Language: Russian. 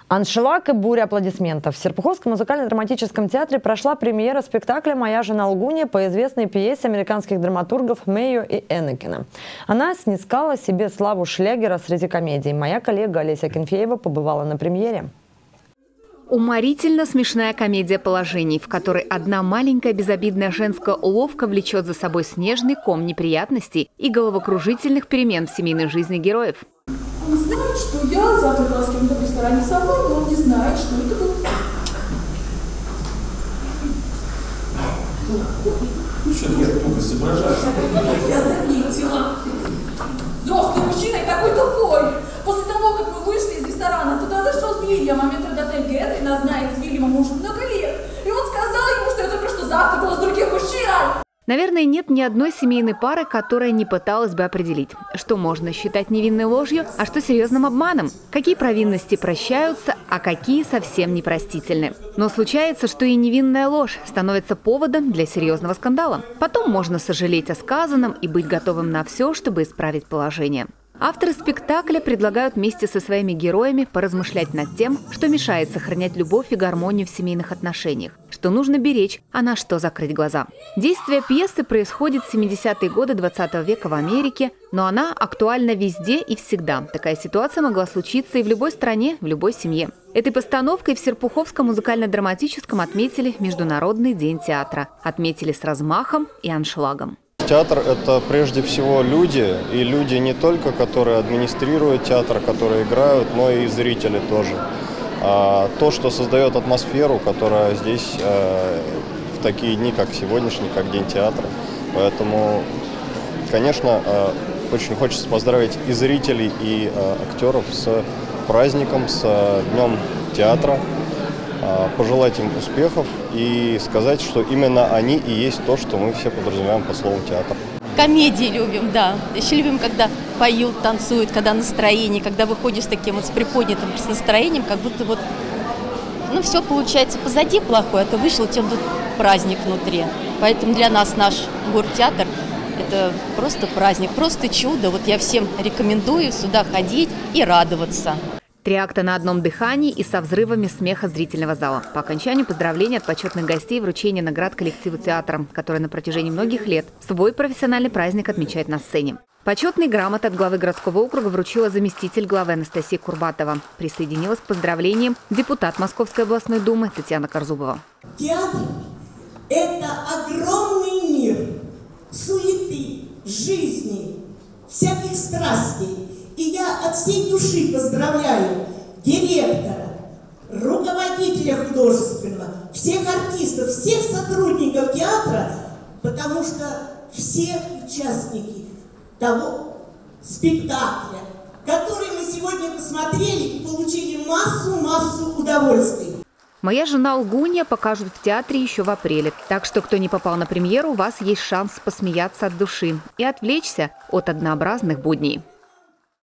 Аншлаг и буря аплодисментов. В Серпуховском музыкально-драматическом театре прошла премьера спектакля «Моя жена лгунья» по известной пьесе американских драматургов Мэйо и Энакина. Она снискала себе славу шлягера среди комедий. Моя коллега Олеся Кенфеева побывала на премьере. Уморительно смешная комедия положений, в которой одна маленькая безобидная женская уловка влечет за собой снежный ком неприятностей и головокружительных перемен в семейной жизни героев. Он знает, что я завтракала с кем-то в ресторане со мной, но он не знает, что это был. Ну что ты только изображаешь? Я заметила. Взрослый мужчина и такой тупой. После того, как мы вышли из ресторана, туда зашел с Вильямом, метрдотель Гетрин, она знает с Вильямом мужа много лет. И он сказал ему, что я только что завтракала с другим мужчиной. Наверное, нет ни одной семейной пары, которая не пыталась бы определить, что можно считать невинной ложью, а что серьезным обманом, какие провинности прощаются, а какие совсем непростительны. Но случается, что и невинная ложь становится поводом для серьезного скандала. Потом можно сожалеть о сказанном и быть готовым на все, чтобы исправить положение. Авторы спектакля предлагают вместе со своими героями поразмышлять над тем, что мешает сохранять любовь и гармонию в семейных отношениях, что нужно беречь, а на что закрыть глаза. Действие пьесы происходит в 70-е годы 20 века в Америке, но она актуальна везде и всегда. Такая ситуация могла случиться и в любой стране, в любой семье. Этой постановкой в Серпуховском музыкально-драматическом отметили Международный день театра. Отметили с размахом и аншлагом. Театр – это прежде всего люди, и люди не только, которые администрируют театр, которые играют, но и зрители тоже. То, что создает атмосферу, которая здесь в такие дни, как сегодняшний, как День театра. Поэтому, конечно, очень хочется поздравить и зрителей, и актеров с праздником, с Днем театра. Пожелать им успехов и сказать, что именно они и есть то, что мы все подразумеваем под словом театр. Комедии любим, да. Еще любим, когда поют, танцуют, когда настроение, когда выходишь с таким вот с приподнятым настроением, как будто вот, ну, все получается позади плохое, а то вышел, у тебя тут праздник внутри. Поэтому для нас наш город-театр – это просто праздник, просто чудо. Вот я всем рекомендую сюда ходить и радоваться. 3 акта на одном дыхании и со взрывами смеха зрительного зала. По окончанию поздравления от почетных гостей, вручение наград коллективу театра, который на протяжении многих лет свой профессиональный праздник отмечает на сцене. Почетные грамоты от главы городского округа вручила заместитель главы Анастасия Курбатова. Присоединилась к поздравлениям депутат Московской областной думы Татьяна Корзубова. Театр – это огромный мир суеты, жизни, всяких страстей. И я от всей души поздравляю директора, руководителя художественного, всех артистов, всех сотрудников театра, потому что все участники того спектакля, который мы сегодня посмотрели, получили массу удовольствий. «Моя жена лгунья» покажут в театре еще в апреле. Так что, кто не попал на премьеру, у вас есть шанс посмеяться от души и отвлечься от однообразных будней.